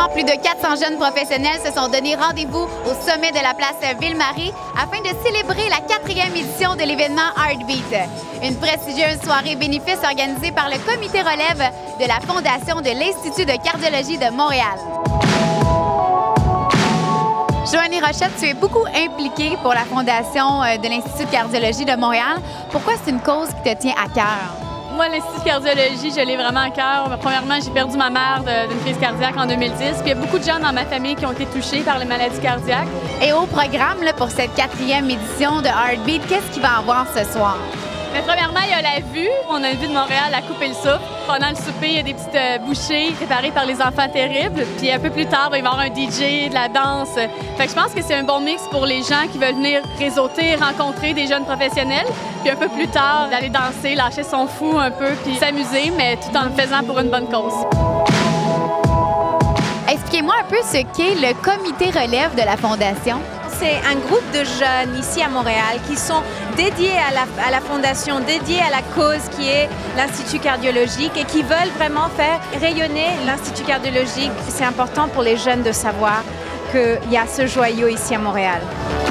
soir, plus de 400 jeunes professionnels se sont donné rendez-vous au sommet de la place Ville-Marie afin de célébrer la 4e édition de l'événement Heartbeat, une prestigieuse soirée bénéfice organisée par le comité relève de la Fondation de l'Institut de cardiologie de Montréal. Joanie Rochette, tu es beaucoup impliquée pour la Fondation de l'Institut de cardiologie de Montréal. Pourquoi c'est une cause qui te tient à cœur? Moi, l'Institut de cardiologie, je l'ai vraiment à cœur. Premièrement, j'ai perdu ma mère d'une crise cardiaque en 2010. Puis il y a beaucoup de gens dans ma famille qui ont été touchés par les maladies cardiaques. Et au programme, là, pour cette 4e édition de Heartbeat, qu'est-ce qu'il va y avoir ce soir? Mais premièrement, il y a la vue. On a une vue de Montréal à couper le souffle. Pendant le souper, il y a des petites bouchées préparées par les enfants terribles. Puis un peu plus tard, il va y avoir un DJ, de la danse. Fait que je pense que c'est un bon mix pour les gens qui veulent venir réseauter, rencontrer des jeunes professionnels. Puis un peu plus tard, d'aller danser, lâcher son fou un peu, puis s'amuser, mais tout en le faisant pour une bonne cause. Expliquez-moi un peu ce qu'est le comité relève de la Fondation. C'est un groupe de jeunes ici à Montréal qui sont dédiés à la Fondation, dédiés à la cause qui est l'Institut cardiologique et qui veulent vraiment faire rayonner l'Institut cardiologique. C'est important pour les jeunes de savoir qu'il y a ce joyau ici à Montréal.